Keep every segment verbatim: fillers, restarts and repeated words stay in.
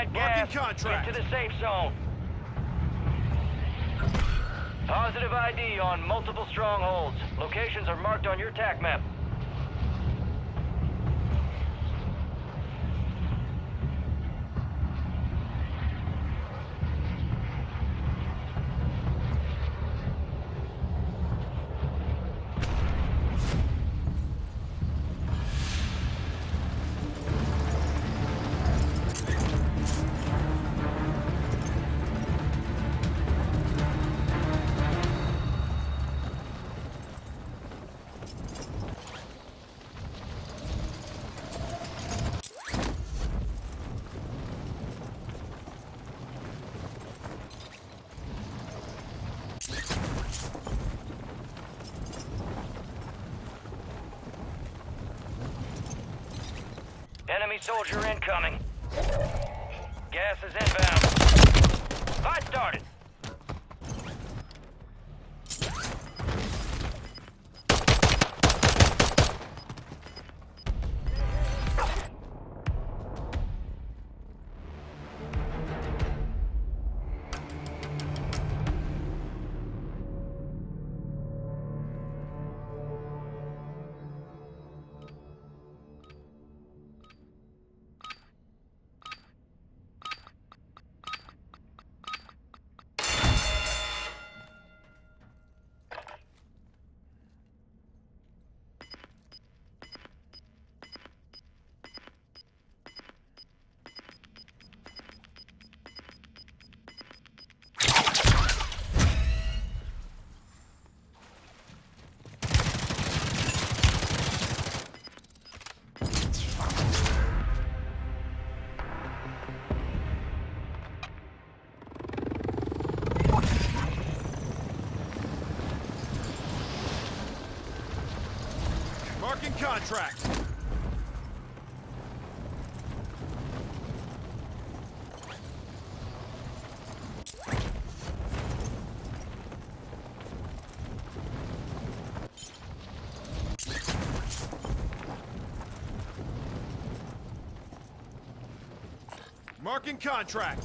that gas. Contract. Get to the safe zone. Positive I D on multiple strongholds. Locations are marked on your tac map. Enemy soldier incoming. Gas is inbound. Fight started. Marking contract. Marking contract.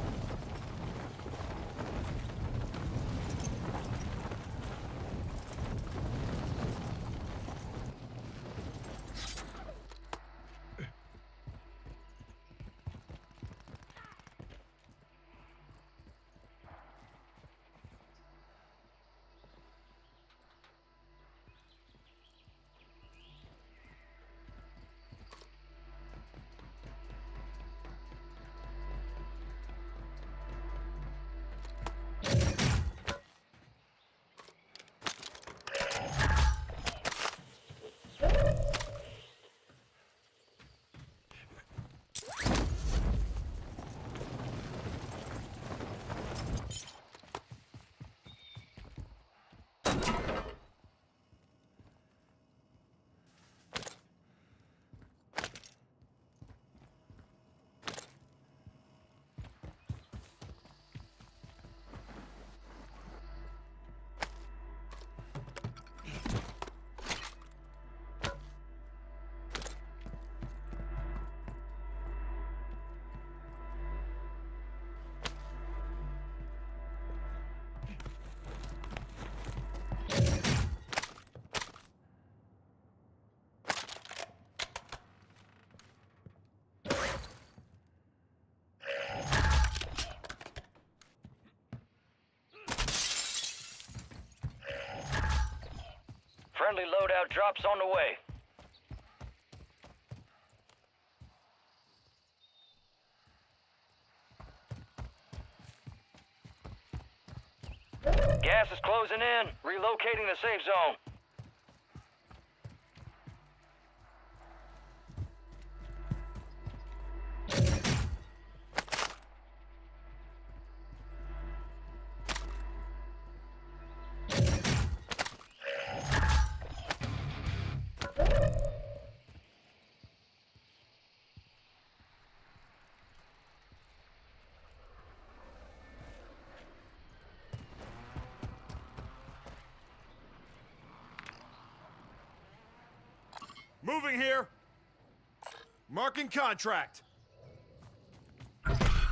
Friendly loadout drops on the way. Gas is closing in. Relocating the safe zone. Moving here. Marking contract.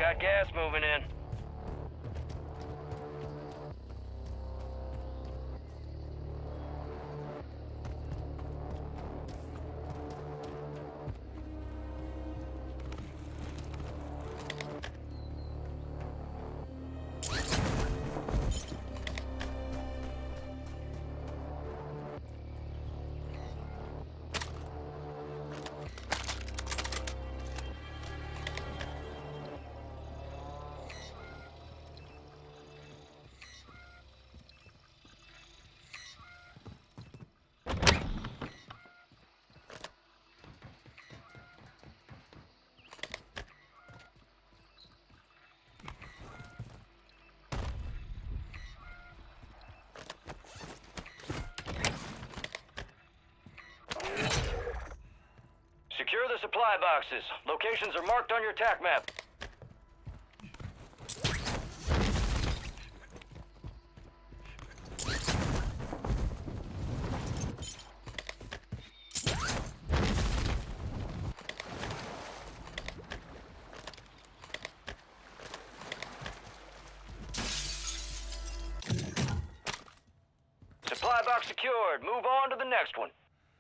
Got gas moving in. Secure the supply boxes. Locations are marked on your attack map. Supply box secured. Move on to the next one.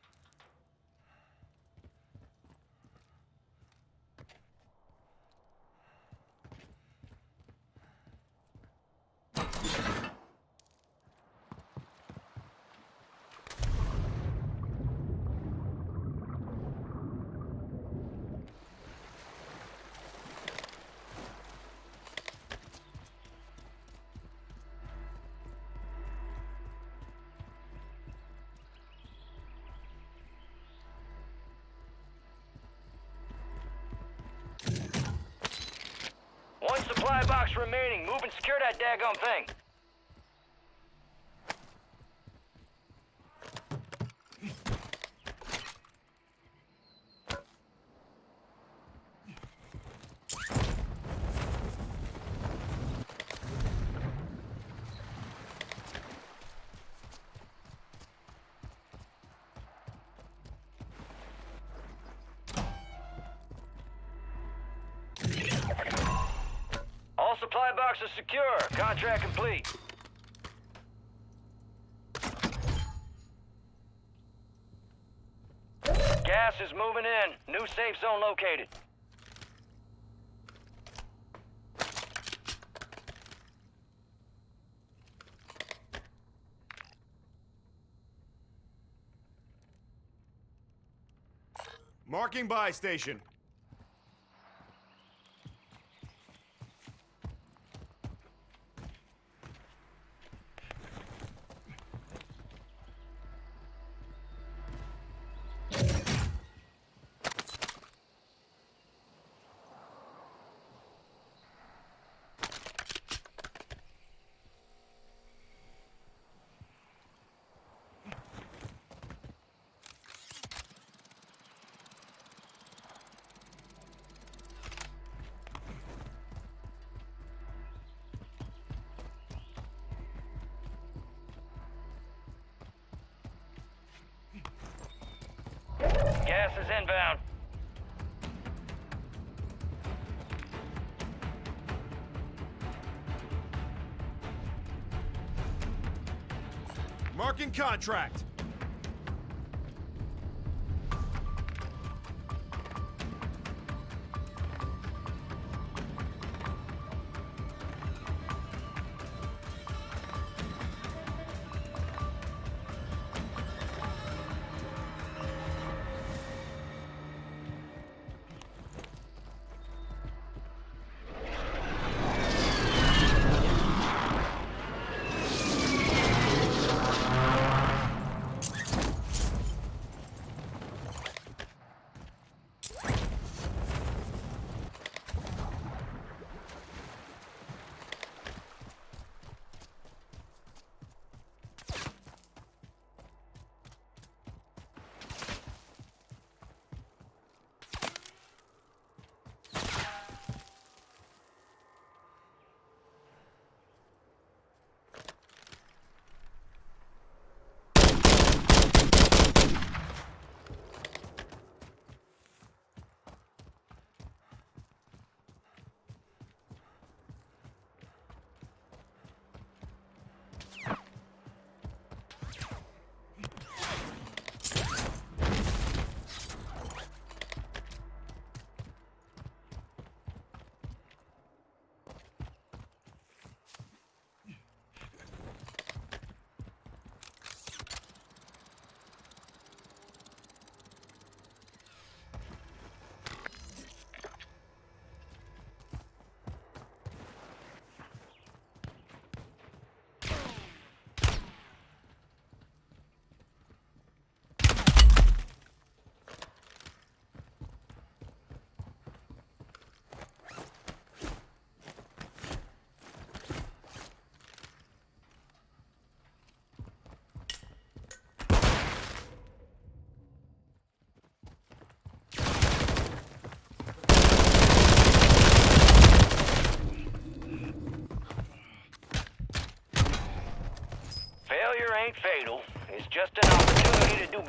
One supply box remaining. Move and secure that daggone thing. All supply boxes secure. Contract complete. Gas is moving in. New safe zone located. Marking buy station. Gas is inbound. Marking contract.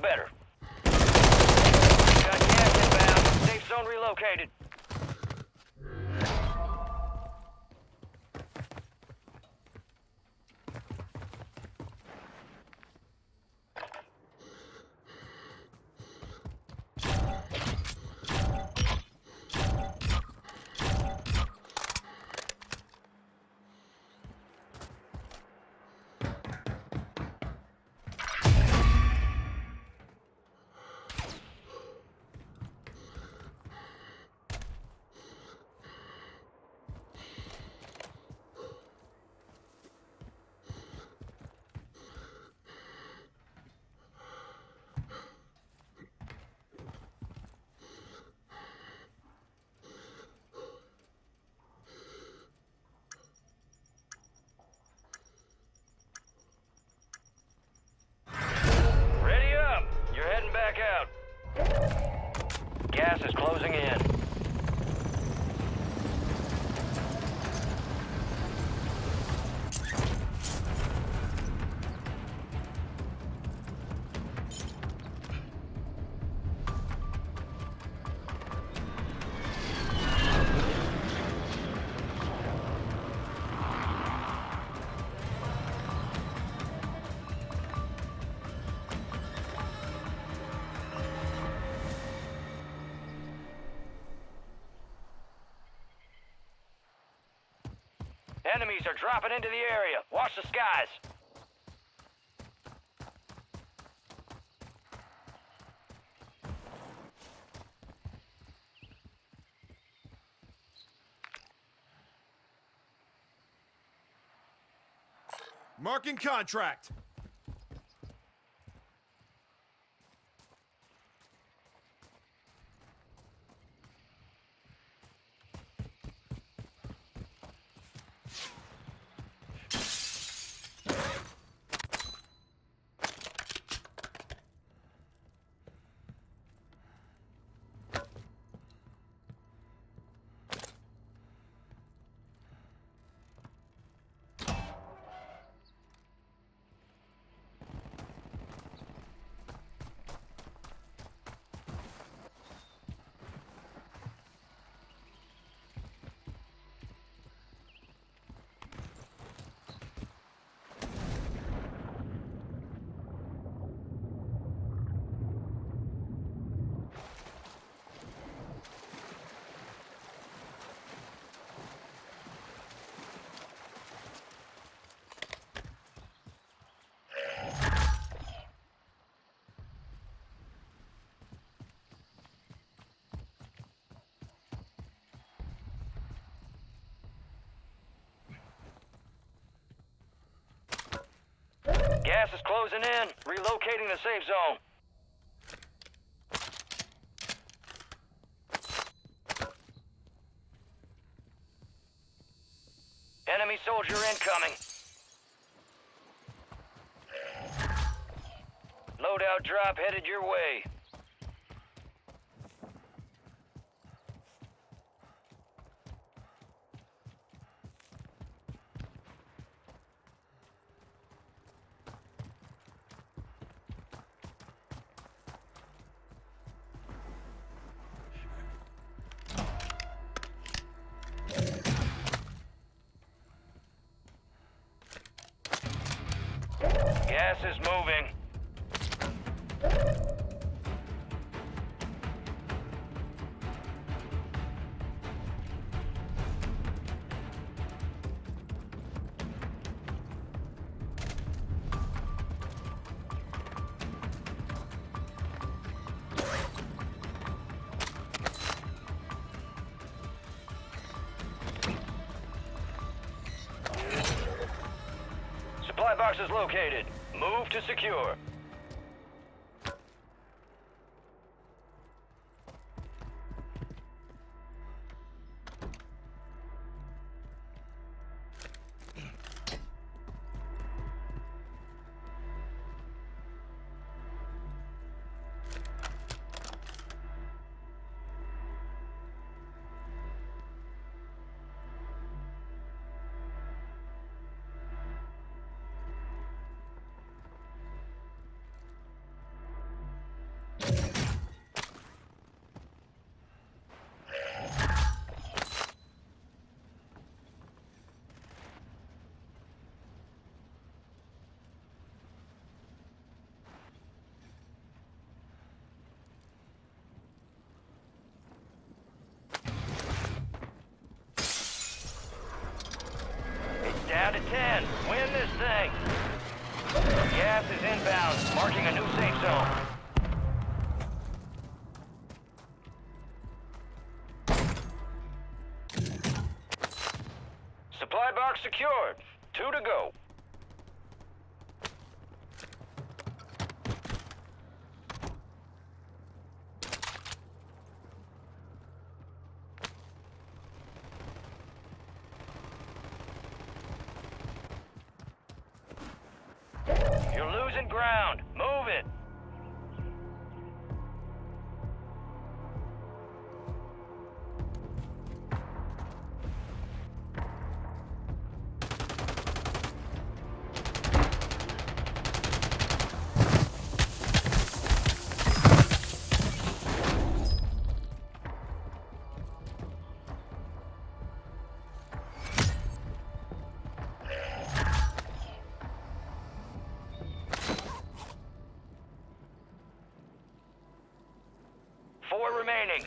better. Got gas inbound. Safe zone relocated. Gas is closing in. Enemies are dropping into the area. Watch the skies. Marking contract. Gas is closing in. Relocating the safe zone. Enemy soldier incoming. Loadout drop headed your way. Gas is moving. Supply box is located. Move to secure. Gas is inbound, marking a new safe zone. Supply box secured. Two to go. You're losing ground. Move it. Four remaining.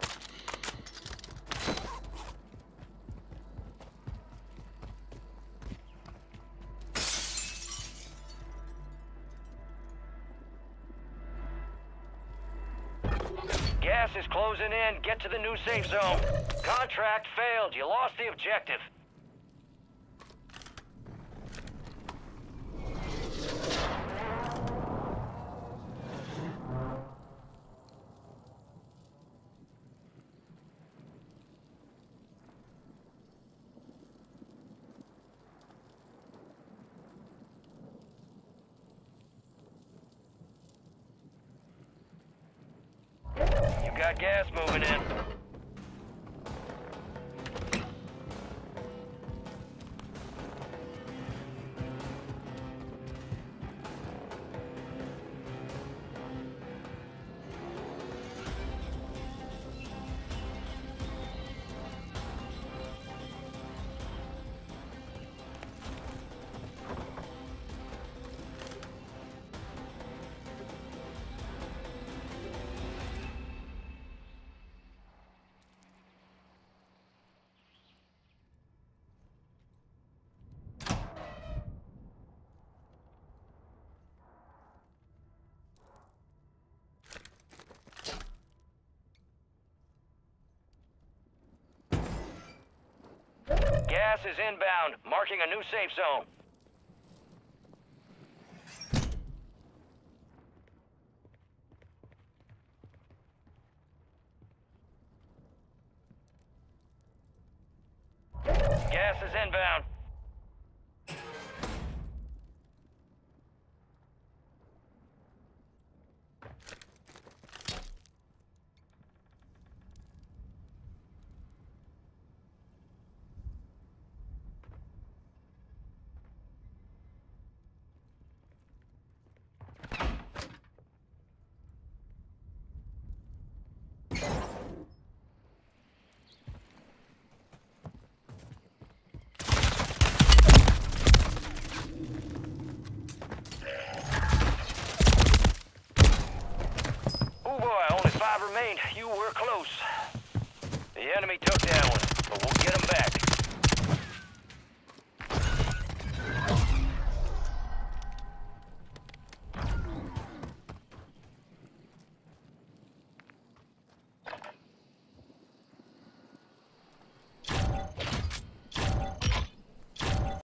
Gas is closing in. Get to the new safe zone. Contract failed. You lost the objective. You got gas moving in. Gas is inbound, marking a new safe zone. Gas is inbound. Remained. You were close. The enemy took that one, but we'll get them back.